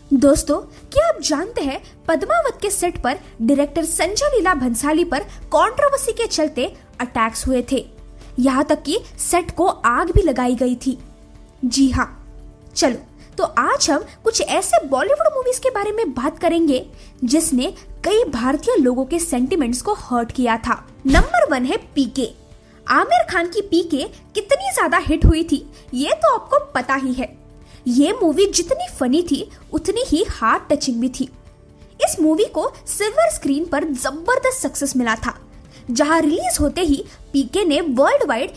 दोस्तों, क्या आप जानते हैं पद्मावत के सेट पर डायरेक्टर संजय लीला भंसाली पर कंट्रोवर्सी के चलते अटैक्स हुए थे। यहाँ तक कि सेट को आग भी लगाई गई थी। जी हाँ, चलो तो आज हम कुछ ऐसे बॉलीवुड मूवीज के बारे में बात करेंगे जिसने कई भारतीय लोगों के सेंटिमेंट्स को हर्ट किया था। नंबर 1 है पीके। आमिर खान की पीके कितनी ज्यादा हिट हुई थी ये तो आपको पता ही है। ये मूवी जितनी फनी थी उतनी ही हार्ट टचिंग भी थी। इस मूवी को सिल्वर स्क्रीन पर जबरदस्त सक्सेस मिला था, जहां रिलीज होते ही पीके ने वर्ल्ड वाइड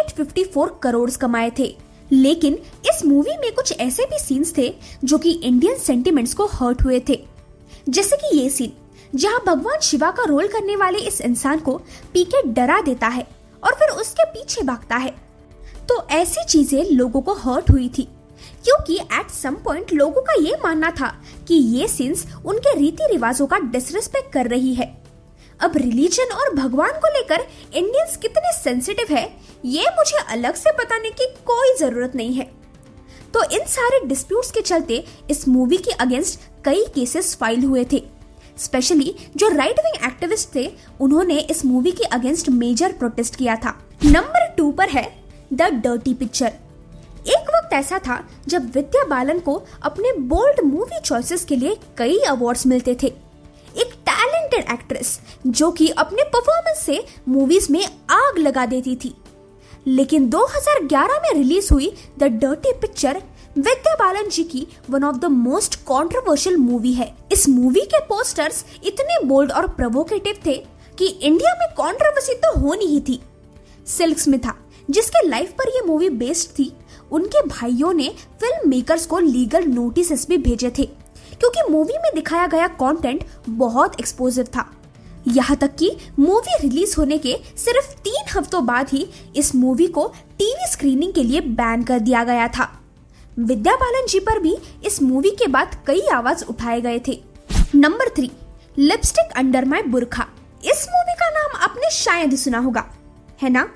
854 करोड़ कमाए थे। लेकिन इस मूवी में कुछ ऐसे भी सीन्स थे जो कि इंडियन सेंटिमेंट्स को हर्ट हुए थे। जैसे कि ये सीन जहां भगवान शिवा का रोल करने वाले इस इंसान को पीके डरा देता है और फिर उसके पीछे भागता है। तो ऐसी चीजें लोगों को हर्ट हुई थी, क्योंकि एट सम पॉइंट लोगों का ये मानना था कि ये सीन्स उनके रीति रिवाजों का डिसरिस्पेक्ट कर रही है। अब रिलीजन और भगवान को लेकर इंडियंस कितने सेंसिटिव है ये मुझे अलग से बताने की कोई जरूरत नहीं है। तो इन सारे डिस्प्यूट्स के चलते इस मूवी के अगेंस्ट कई केसेस फाइल हुए थे। स्पेशली जो राइट विंग एक्टिविस्ट थे उन्होंने इस मूवी के अगेंस्ट मेजर प्रोटेस्ट किया था। नंबर 2 पर है द डर्टी पिक्चर। एक वक्त ऐसा था जब विद्या बालन को अपने बोल्ड मूवी चॉइसेस के लिए कई अवार्ड्स मिलते थे। एक टैलेंटेड एक्ट्रेस जो कि अपने परफॉर्मेंस से मूवीज में आग लगा देती थी। लेकिन 2011 में रिलीज हुई The Dirty Picture Vidya Balan ji की one of the most controversial movie है। इस मूवी के पोस्टर्स इतने बोल्ड और प्रोवोकेटिव थे कि इंडिया में कंट्रोवर्सी तो होनी ही थी। सिल्क स्मिथा, जिसके लाइफ पर यह मूवी बेस्ड थी, उनके भाइयों ने फिल्म मेकर्स को लीगल नोटिस भी भेजे थे, क्योंकि मूवी में दिखाया गया कंटेंट बहुत एक्सपोजिव था। यहाँ तक कि मूवी रिलीज होने के सिर्फ 3 हफ्तों बाद ही इस मूवी को टीवी स्क्रीनिंग के लिए बैन कर दिया गया था। विद्या बालन जी पर भी इस मूवी के बाद कई आवाज उठाए गए थे। नंबर 3, लिपस्टिक अंडर माय बुरखा। इस मूवी का नाम आपने शायद सुना होगा, है ना?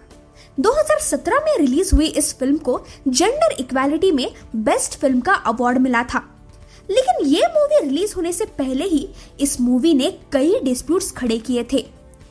2017 में रिलीज हुई इस फिल्म को जेंडर इक्वालिटी में बेस्ट फिल्म का अवार्ड मिला था। लेकिन ये मूवी रिलीज होने से पहले ही इस मूवी ने कई डिस्प्यूट्स खड़े किए थे।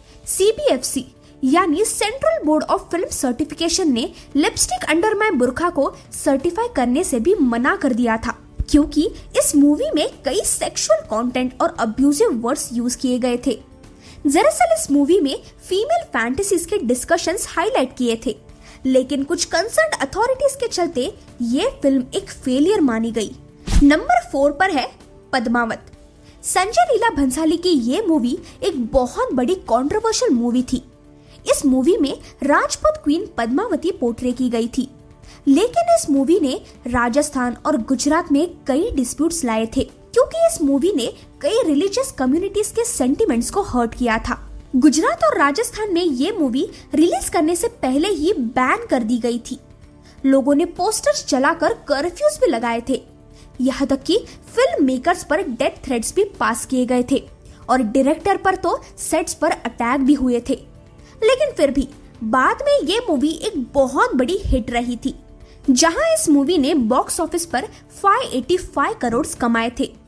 CBFC यानी Central Board of Film Certification ने लिपस्टिक अंडर माय बुरखा को सर्टिफाई करने से भी मना कर दिया था, क्योंकि इस मूवी में कई सेक्सुअल कंटेंट और अब्यूजिव वर्ड्स यूज किए गए थे। दरअसल इस मूवी में फीमेल फैंटेसीज के डिस्कशंस हाईलाइट किए थे, लेकिन कुछ कंसर्न अथॉरिटीज के चलते ये फिल्म एक फेलियर मानी गई। नंबर 4 पर है पद्मावत। संजय लीला भंसाली की ये मूवी एक बहुत बड़ी कंट्रोवर्शियल मूवी थी। इस मूवी में राजपूत क्वीन पद्मावती पोर्ट्रे की गई थी, लेकिन इस मूवी ने राजस्थान और गुजरात में कई डिस्प्यूट्स लाए थे, क्योंकि इस मूवी ने कई रिलीजियस कम्युनिटीज के सेंटिमेंट्स को हर्ट किया था। गुजरात और राजस्थान में ये मूवी रिलीज करने से पहले ही बैन कर दी गई थी। लोगों ने पोस्टर्स जलाकर कर्फ्यूज भी लगाए थे। यहाँ तक कि फिल्म मेकर्स पर डेथ थ्रेट्स भी पास किए गए थे और डायरेक्टर पर तो सेट्स पर अटैक भी हुए थे। लेकिन फिर भी बाद में ये मूवी एक बहुत बड़ी हिट रही थी, जहां इस मूवी ने बॉक्स ऑफिस पर 585 करोड़ कमाए थे।